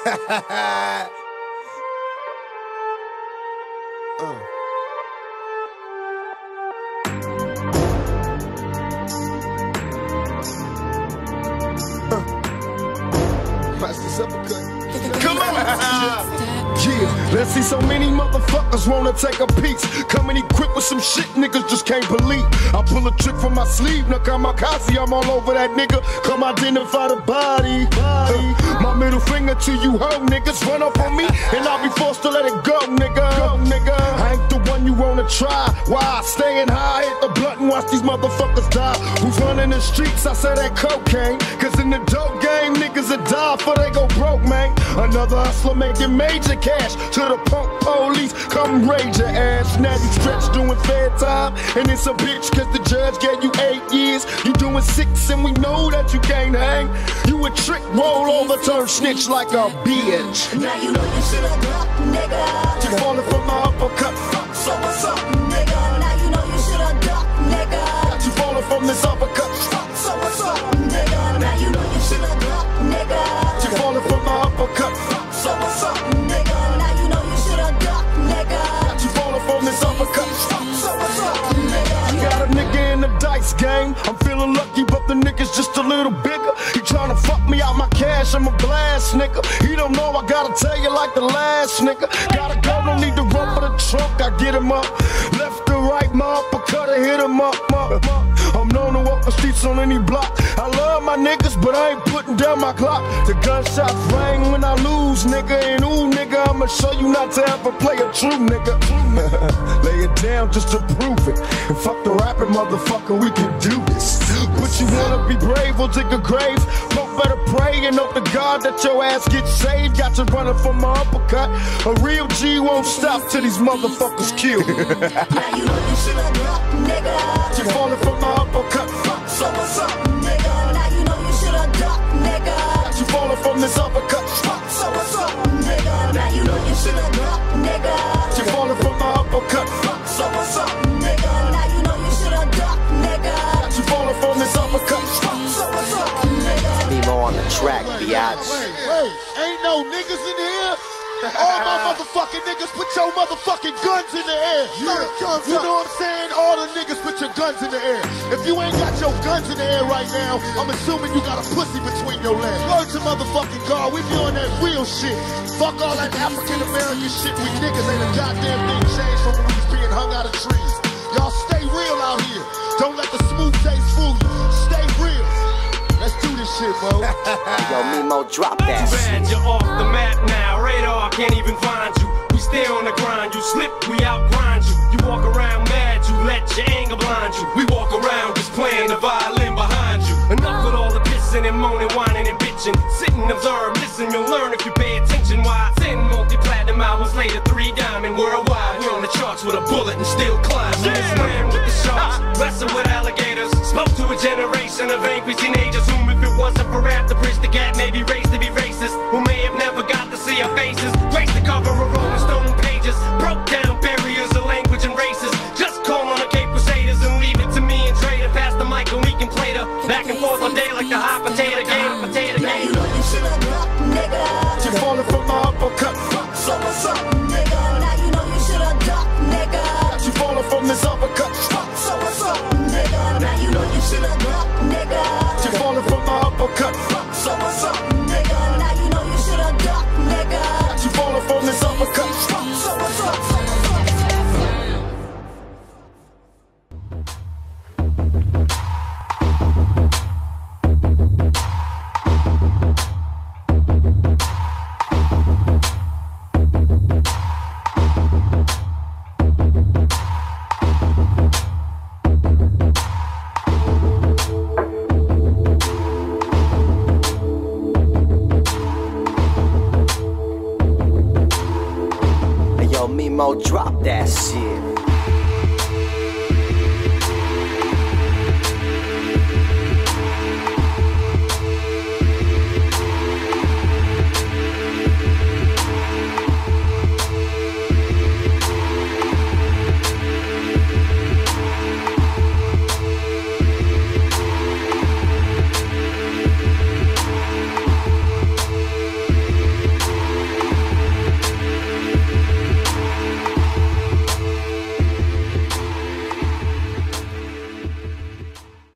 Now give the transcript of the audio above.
Come on! Yeah, let's see so many motherfuckers wanna take a piece. Coming equipped with some shit niggas just can't believe. I pull a trick from my sleeve, now kamikaze, I'm all over that nigga. Come identify the body. My middle finger to you hoe niggas. Run up on me and I'll be forced to let it go, nigga. I ain't the one you wanna try. Why? Staying high, hit the blunt and watch these motherfuckers die. Who's running the streets? I say that cocaine. Cause in the dope game, niggas will die before they go broke, man. Another hustler making major cash. To the punk police, come raise your ass. Now you stretch doing fair time. And it's a bitch cause the judge gave you 8 years. You doing 6 and we know that you can't hang. You a trick, roll over, turn snitch like a bitch. Now you know you should have ducked, nigga. You falling from my uppercut. Fuck, so what's up, nigga? Now you know you should have ducked, nigga. You falling from this uppercut. Fuck, so what's up, nigga? Now you know you should have ducked, nigga. You falling from my uppercut. Fuck, so what's up, nigga? Now you know you should have ducked, nigga. You falling from this uppercut. Fuck, so what's up, nigga? Got a nigga in the dice game. I'm feeling lucky, but the nigga's just a little bigger. He tryna fuck me out my cash, I'm a blast, nigga. He don't know I gotta tell you like the last nigga. Gotta go, don't need to run for the trunk. I get him up, left to right, my uppercut, I hit him up. I'm known to walk the streets on any block. I love my niggas, but I ain't putting down my clock. The gunshots ring when I lose, nigga. And ooh, nigga, I'ma show you not to ever play a true nigga. Lay it down just to prove it. And fuck the rapping, motherfucker, we can do this. But you wanna be brave, we'll dig a grave. Folk better pray and hope to God that your ass gets saved. Got you running from my uppercut. A real G won't stop till these motherfuckers killed. Now you know you should have ducked, nigga. You falling from my uppercut. Fuck, so what's up, nigga? Now you know you should have ducked, nigga. You falling from this uppercut. Fuck, so what's up, nigga? Now you know you should have ducked, nigga. You falling from my uppercut. Fuck, so what's up, nigga? Now you know you should have ducked, nigga. You falling from this uppercut. Fuck, so what's up, nigga? Mimo on the track, biatch. Wait, ain't no niggas in here? All my motherfucking niggas, put your motherfucking guns in the air. You know what I'm saying? All the niggas, put your guns in the air. If you ain't got your guns in the air right now, I'm assuming you got a pussy between your legs. Word to motherfucking God, we be on that real shit. Fuck all that African American shit. We niggas ain't a goddamn thing changed from when we was being hung out of trees. Y'all stay real out here. Don't let the smooth taste fool you. Stay real. Let's do this shit, bro. Yo, Mimo, drop that Too shit. bad you're off the map now. Radar can't even find you. We stay on the grind. You slip, we outgrind you. You walk around mad, you let your anger blind you. We walk around just playing the violin behind you. Enough with all the pissing and moaning, whining and bitching. Sit and observe, listen, you'll learn if you pay attention. Why? 10 multi-platinum albums later, 3 diamond worldwide. We're on the charts with a bullet and still climbing. Yeah. Swam with the sharks, wrestle with alligators. Spoke to a generation of angry teenagers whom, if it wasn't for rap to bridge the gap, maybe raised to be racist, who may have never got to see our faces. Graced the cover of Rolling Stone pages, broke down barriers of language and races. Just call on the Cape Crusaders and leave it to me and Trader. Pass the mic and we can play the back and forth all day like the hot potato game. Now you know you should have ducked, nigga. You falling from my uppercut. Fuck, so what's up, nigga? Now you know you should have ducked, nigga. You falling from this uppercut. Fuck, so what's up, nigga? Now you know you should have ducked, nigga. You falling from my uppercut. Fuck, so what's up, nigga? Now you know you should have ducked, nigga. You falling from this uppercut. Fuck, so what's up, Yo, Mimo, drop that shit.